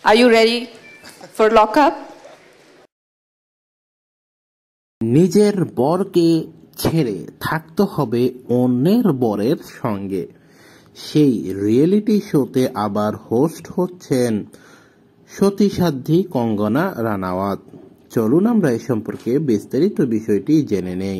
Are you ready for lockup? নিজের বরকে ছেড়ে থাকতে হবে অন্যের বরের সঙ্গে। সেই রিয়েলিটি শোতে আবার হোস্ট হচ্ছেন সতীসাধ্বী কঙ্গনা রানাওয়াত। চলুন আমরা এ সম্পর্কে বিস্তারিত বিষয়টি জেনে নেই।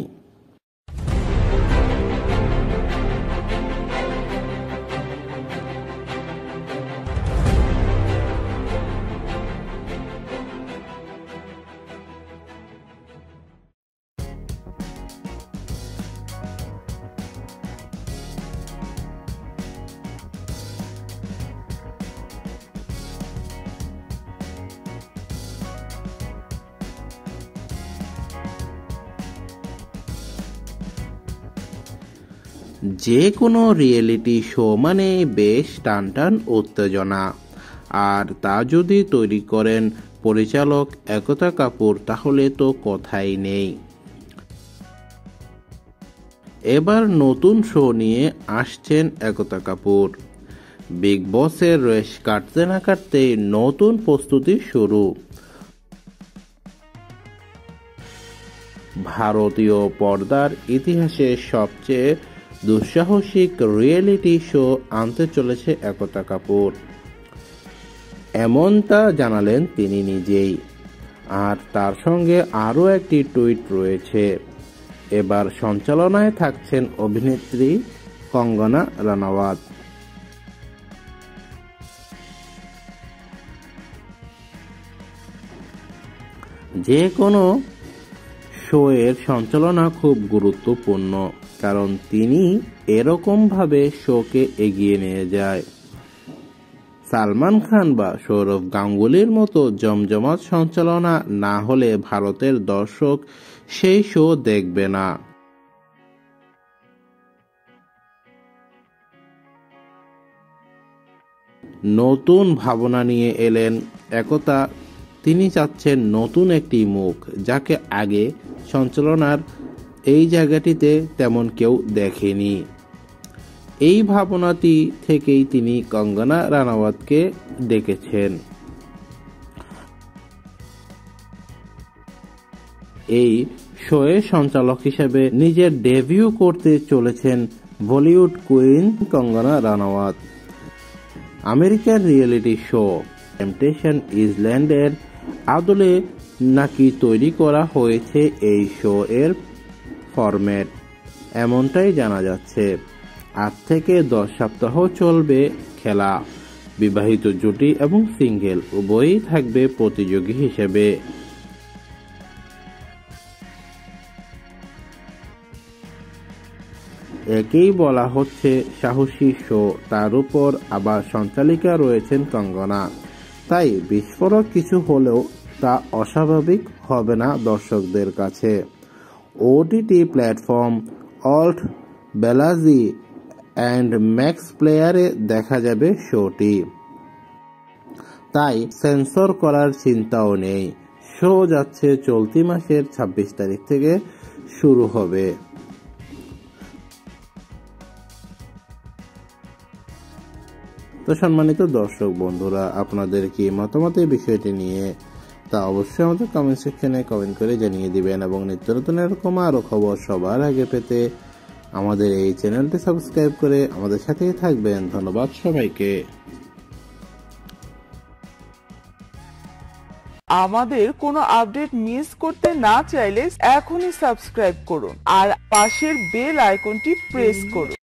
যে কোনো রিয়েলিটি শো মানে বেশ টানটান উত্তেজনা, আর তা যদি তৈরি করেন পরিচালক একতা কাপুর তাহলে তো কথাই নেই। এবার নতুন শো নিয়ে আসছেন একতা কাপুর। বিগ বসের রেশ কাটতে না কাটতেই নতুন প্রস্তুতি শুরু। ভারতীয় পর্দার ইতিহাসে সবচেয়ে দুঃসাহসিক রিয়েলিটি শো আনতে চলেছে একতা কাপুর, এমনটা জানালেন তিনি নিজেই। আর তার সঙ্গে আরও একটি টুইট রয়েছে। এবার সঞ্চালনায় থাকছেন অভিনেত্রী কঙ্গনা রানাওয়াত। যে কোনো শো এর সঞ্চালনা খুব গুরুত্বপূর্ণ, কারণ তিনি এরকম ভাবে শোকে এগিয়ে নিয়ে যায়। সালমান খান বা সৌরভ গাঙ্গুলির মতো জমজমাট সঞ্চালনা না হলে ভারতের দর্শক সেই শো দেখবে না। নতুন ভাবনা নিয়ে এলেন একতা। তিনি চাচ্ছেন নতুন একটি মুখ, যাকে আগে সঞ্চালনার এই জায়গাটিতে তেমন কেউ দেখেনি। এই ভাবনাটি থেকেই তিনি কঙ্গনা রানাওয়াতকে ডেকেছেন। এই শোয়ের সঞ্চালক হিসেবে নিজের ডেবিউ করতে চলেছেন বলিউড কুইন কঙ্গনা রানাওয়াত। আমেরিকার রিয়েলিটি শো টেম্পটেশন আইল্যান্ডের আদলে নাকি তৈরি করা হয়েছে এই শো এর ফরম্যাট, এমনটাই জানা যাচ্ছে। 8 থেকে 10 সপ্তাহ চলবে খেলা। বিবাহিত জুটি এবং সিঙ্গেল উভয়ই থাকবে প্রতিযোগী হিসেবে। একেই বলা হচ্ছে সাহসী শো, তার উপর আবার সঞ্চালিকা রয়েছেন কঙ্গনা। তাই বিস্ফোরক কিছু হলেও তা অস্বাভাবিক হবে না দর্শকদের কাছে। OTT platform ALT Balaji and Max প্লেয়ারে দেখা যাবে শোটি। তাই সেন্সর করার চিন্তাও নেই। শো যাচ্ছে চলতি মাসের 26 তারিখ থেকে শুরু হবে। তো সম্মানিত দর্শক বন্ধুরা, আপনাদের কি মতামত এই বিষয়টি নিয়ে তা অবশ্যই আমাদের কমেন্ট সেকশনে কমেন্ট করে জানিয়ে দিবেন, এবং নিত্য নতুন এরকম আরো খবর সবার আগে পেতে আমাদের এই চ্যানেলটি সাবস্ক্রাইব করে আমাদের সাথেই থাকবেন। ধন্যবাদ সবাইকে। আমাদের কোনো আপডেট মিস করতে না চাইলে এখনই সাবস্ক্রাইব করুন আর পাশের বেল আইকনটি প্রেস করুন।